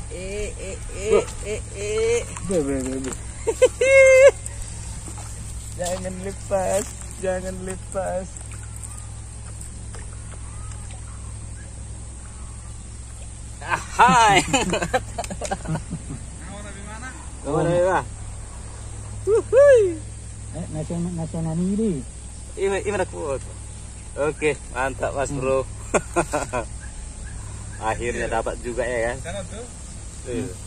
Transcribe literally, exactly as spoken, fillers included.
eh eh eh eh eh. Be be be. be. Jangan lepas, jangan lepas. Ahai. Kamu dari mana? Wuhui. Eh, nasional nasional ini. Ini ini kuat. Oke, mantap Mas Bro. Akhirnya dapat juga ya kan? Sana tuh. Tuh.